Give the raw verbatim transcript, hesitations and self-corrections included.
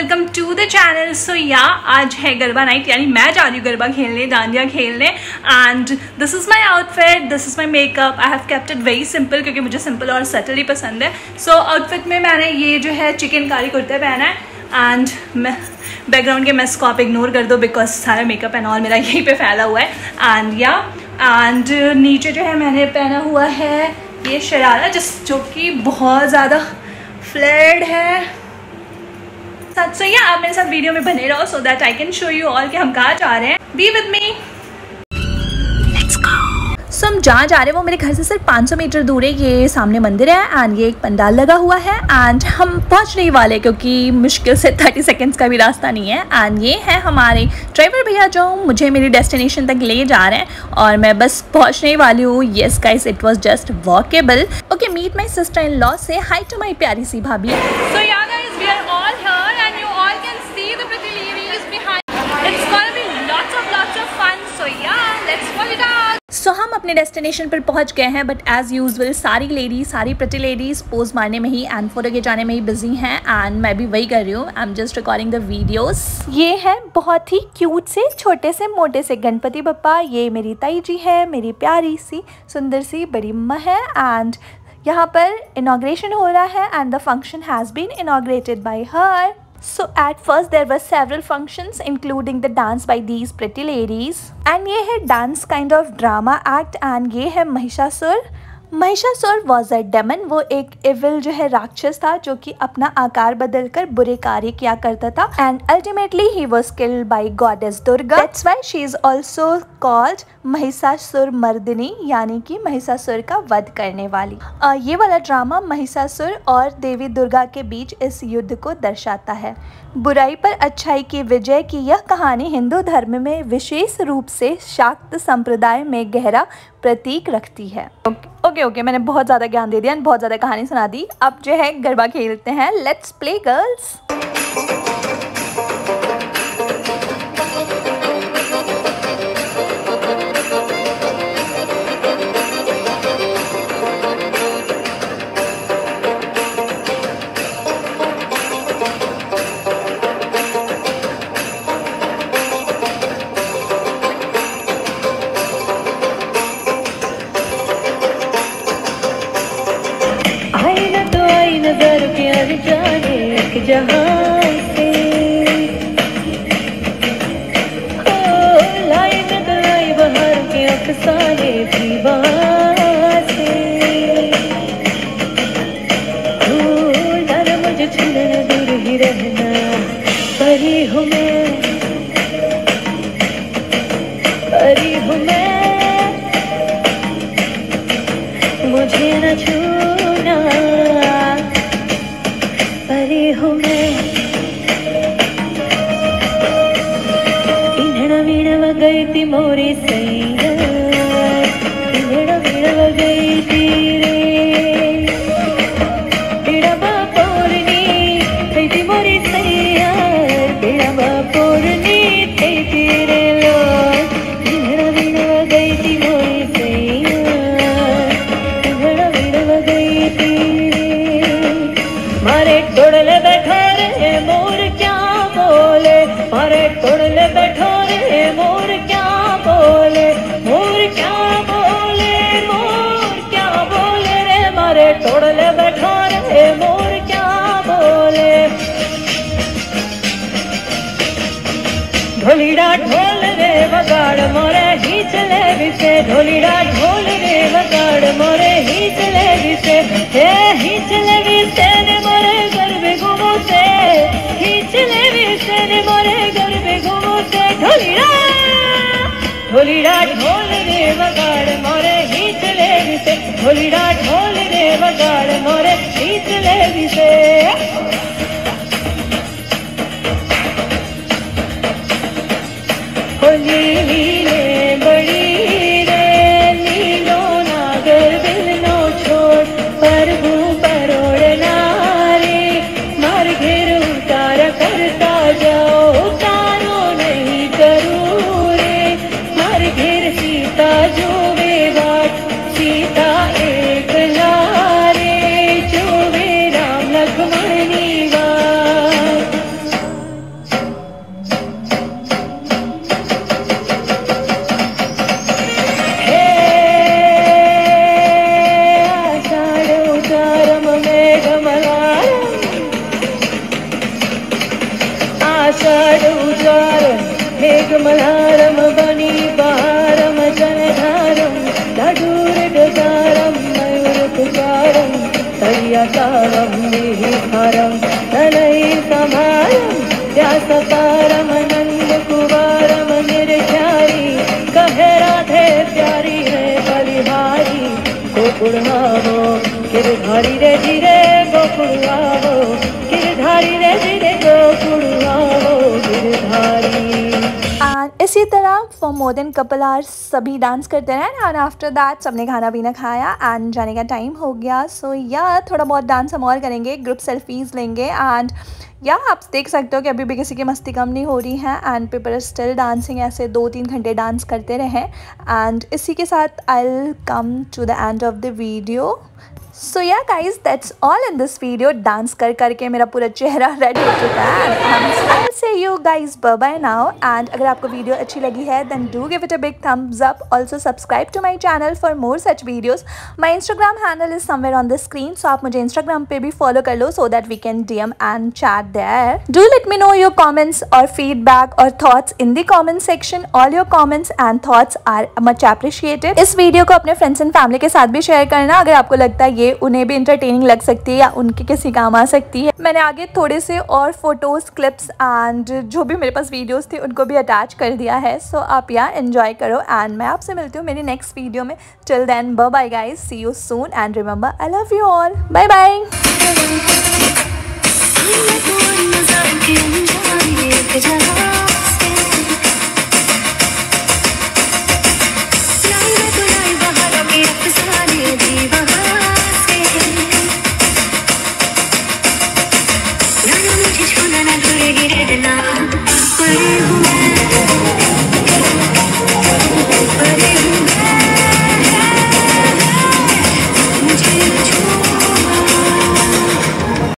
Welcome to the channel. So yeah आज है garba night, यानी मैं जा रही हूँ गरबा खेलने, डांडिया खेलने। And this is my outfit, this is my makeup. I have kept it very simple क्योंकि मुझे सिंपल और सटल ही पसंद है। सो so, आउटफिट में मैंने ये जो है चिकन कारी कुर्ता पहना है। एंड मैं बैकग्राउंड के मेस को आप इग्नोर कर दो बिकॉज सारा मेकअप एंड ऑल मेरा यहीं पे फैला हुआ है। एंड या एंड नीचे जो है मैंने पहना हुआ है ये शरारा, जिस जो कि बहुत ज़्यादा फ्लेयर्ड है। सो या आप मेरे साथ वीडियो में बने रहो so that I can show you all कि हम कहाँ जा रहे हैं। Be with me, let's go. So हम जहाँ जा रहे हैं वो मेरे घर से सिर्फ पाँच सौ मीटर दूर है। ये सामने मंदिर है एंड ये एक पंडाल लगा हुआ है एंड हम पहुँच नहीं वाले क्योंकि मुश्किल से थर्टी सेकेंड्स का भी रास्ता नहीं है। एंड ये है हमारे ड्राइवर भैया जो मुझे मेरी डेस्टिनेशन तक ले जा रहे हैं और मैं बस पहुँचने वाली हूँ। Yes guys, it was just walkable. Okay, meet my sister in law, say hi to my प्यारी सी भाभी। So yeah guys, we are all here and you all can see the pretty ladies behind. It's gonna be lots of lots of fun. So yeah, let's pull it out. So हम अपने destination पर पहुंच गए हैं, but as usual सारी ladies सारी प्रति ladies pose मारने में ही एंड फोटो खिंचाने में ही बिजी हैं एंड मैं भी वही कर रही हूँ। I am just recording the videos. ये है बहुत ही क्यूट से छोटे से मोटे से गणपति बप्पा। ये मेरी ताई जी है, मेरी प्यारी सी सुंदर सी बड़ी अम्मा है एंड यहाँ पर इनॉग्रेशन हो रहा है and the function has been inaugurated by her. So at first there were several functions including the dance by these pretty ladies. And ये है dance kind of drama act and ये है Mahishasura. Mahishasura was a demon, वो एक evil जो है राक्षस था जो कि अपना आकार बदलकर बुरे कार्य किया करता था and ultimately he was killed by goddess Durga. That's why she is also called Mahishasura Mardini, यानी कि महिषासुर का वध करने वाली. uh, ये वाला ड्रामा महिषासुर और देवी दुर्गा के बीच इस युद्ध को दर्शाता है. बुराई पर अच्छाई की विजय की यह कहानी हिंदू धर्म में विशेष रूप से शाक्त संप्रदाय में गहरा प्रतीक रखती है. ओके ओके ओके मैंने बहुत ज़्यादा ज्ञान दे दिया, बहुत ज़्यादा कहानी सुना दी. अब जो है गरबा खेलते हैं. Let's play girls. नजर प्यार जाने एक जहां से ओ लाई में गलाई बहार के अफसाने दीवार से ओ डर मुझे छूना दूर ही रहना परी हूँ मैं परी हूँ मैं मुझे न छूना हूँ मैं. इन्हड़ा वीणव गई थी मोरी सैया, इन्हड़ा वीणव गई थी रे बिड़वा पोरनी थई थी मोरी सैया, बिड़वा पोरनी थई थी रे लो. इन्हड़ा वीणव गई थी मोरी सैया, इन्हड़ा वीणव गई थी मारे टोड़ले बैठा रे मोर क्या बोले, मारे टोड़ले बैठा रे मोर क्या बोले, मोर क्या बोले, मोर क्या बोले रे, मारे टोड़ले बैठा रे मोर क्या बोले. ढोलीड़ा ढोल रे वगाड़ मोरे ही चले विसे, ढोलीड़ा ढोल रे वगाड़ मोरे ही चले विसे, हे ही चले विसे ने मोरे गरबे घूमो से, ही चले विसे ने मोरे गरबे घूमो से. ढोलीड़ा ढोलीड़ा ढोल रे वगाड़ मोरे ही चले विसे, ढोलीड़ा ढोल रे वगाड़ मोरे ही चले विसे. नीले बड़ी रे नीलो नागर बिल नो छोड़ प्रभु परोड़ना रे, मार घेर उतारा करता जाओ उतारो नहीं करूँ रे, मार घेर सीता जो वे बाट सीता एक लारे, जो वे राम लक्ष्मण प्यारी रे बलिहारी गोकुड़ावो गिरधारी रे धीरे गोकुड़ावो गिरधारी रे धीरे गोकुड़ावो गिरधारी। एंड इसी तरह for more than couple hours सभी डांस करते रहे एंड आफ्टर दैट सबने खाना पीना खाया एंड जाने का टाइम हो गया। सो या थोड़ा बहुत डांस हम और करेंगे, ग्रुप सेल्फीज़ लेंगे एंड या आप देख सकते हो कि अभी भी किसी की मस्ती कम नहीं हो रही है and people are still dancing. ऐसे दो तीन घंटे डांस करते रहे एंड इसी के साथ I will come to the end of the video. So yeah guys that's all in this video. Dance कर करके मेरा पूरा चेहरा रेड हो चुका है। I will see you guys bye bye now and अगर आपको वीडियो अच्छी लगी है then do give it a big thumbs up. Also subscribe to my channel for more such videos. My Instagram handle is somewhere on the screen, so आप मुझे Instagram पे भी follow कर लो so that we can D M and chat there. Do let me know your comments और feedback और thoughts in the comment section. All your comments and thoughts are much appreciated. इस video को अपने friends and family के साथ भी share करना अगर आपको लगता है ये उन्हें भी इंटरटेनिंग लग सकती है या उनके किसी काम आ सकती है। मैंने आगे थोड़े से और फोटोज क्लिप्स एंड जो भी मेरे पास वीडियोस थे उनको भी अटैच कर दिया है। सो so, आप यहाँ एंजॉय करो एंड मैं आपसे मिलती हूँ मेरी नेक्स्ट वीडियो में। Till then bye bye guys, see you soon and remember I love you all. Bye bye. दीवाना